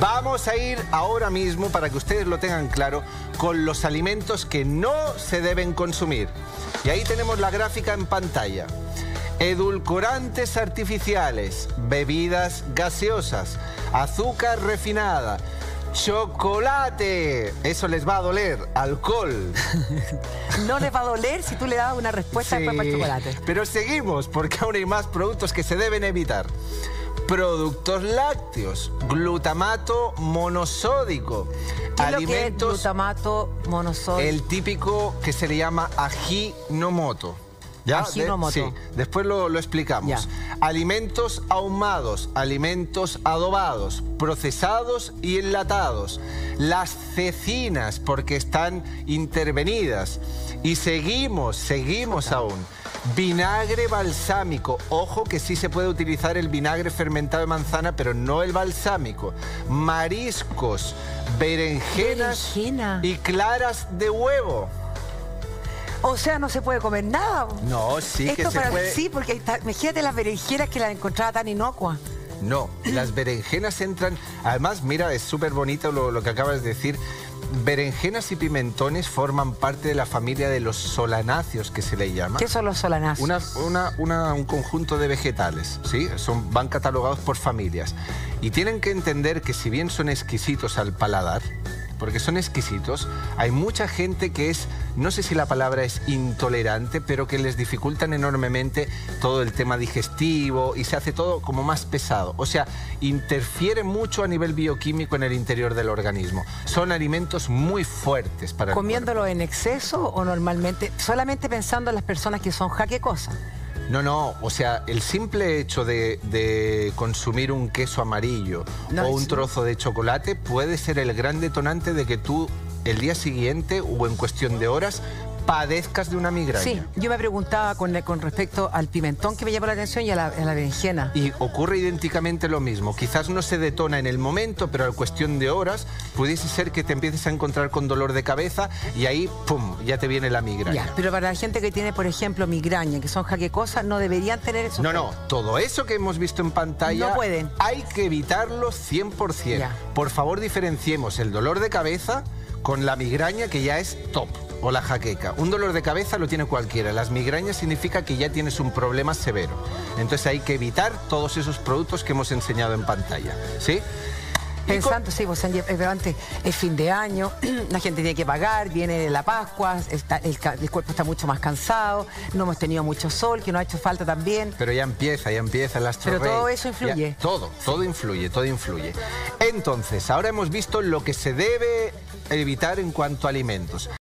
Vamos a ir ahora mismo, para que ustedes lo tengan claro, con los alimentos que no se deben consumir. Y ahí tenemos la gráfica en pantalla. Edulcorantes artificiales, bebidas gaseosas, azúcar refinada, chocolate, eso les va a doler, alcohol. No les va a doler si tú le das una respuesta después para el chocolate. Pero seguimos, porque aún hay más productos que se deben evitar. Productos lácteos, glutamato monosódico, ¿Qué es lo que es glutamato monosódico? El típico que se le llama Ajinomoto. ¿Ya? Ajinomoto. Sí, después lo explicamos. Ya. Alimentos ahumados, alimentos adobados, procesados y enlatados. Las cecinas, porque están intervenidas. Y seguimos aún. Vinagre balsámico. Ojo que sí se puede utilizar el vinagre fermentado de manzana, pero no el balsámico. Mariscos, berenjenas y claras de huevo. O sea, no se puede comer nada. No, sí esto que se puede. Sí, porque imagínate las berenjenas que las encontraba tan inocuas. No, las berenjenas entran... Además, mira, es súper bonito lo que acabas de decir. Berenjenas y pimentones forman parte de la familia de los solanáceos, que se le llama. ¿Qué son los solanáceos? Un conjunto de vegetales, ¿sí? Van catalogados por familias. Y tienen que entender que si bien son exquisitos al paladar, porque son exquisitos, hay mucha gente que es, no sé si la palabra es intolerante, pero que les dificultan enormemente todo el tema digestivo y se hace todo como más pesado. O sea, interfiere mucho a nivel bioquímico en el interior del organismo. Son alimentos muy fuertes para el cuerpo. ¿Comiéndolo en exceso o normalmente, solamente pensando en las personas que son jaquecosas? No, o sea, el simple hecho de consumir un queso amarillo o un trozo de chocolate puede ser el gran detonante de que tú el día siguiente o en cuestión de horas padezcas de una migraña. Sí, yo me preguntaba con respecto al pimentón, que me llamó la atención, y a la berenjena. Y ocurre idénticamente lo mismo. Quizás no se detona en el momento, pero en cuestión de horas pudiese ser que te empieces a encontrar con dolor de cabeza y ahí, ¡pum!, ya te viene la migraña. Ya, pero para la gente que tiene, por ejemplo, migraña, que son jaquecosas, no deberían tener eso. No, todo eso que hemos visto en pantalla... No pueden. Hay que evitarlo 100%. Ya. Por favor, diferenciemos el dolor de cabeza con la migraña, que ya es top. O la jaqueca. Un dolor de cabeza lo tiene cualquiera. Las migrañas significa que ya tienes un problema severo. Entonces hay que evitar todos esos productos que hemos enseñado en pantalla. ¿Sí? Pensando, sí, pues antes es fin de año, la gente tiene que pagar, viene la Pascua, el cuerpo está mucho más cansado, no hemos tenido mucho sol, que nos ha hecho falta también. Pero ya empieza el Astro Rey. Pero todo eso influye. Ya, todo influye. Entonces, ahora hemos visto lo que se debe evitar en cuanto a alimentos.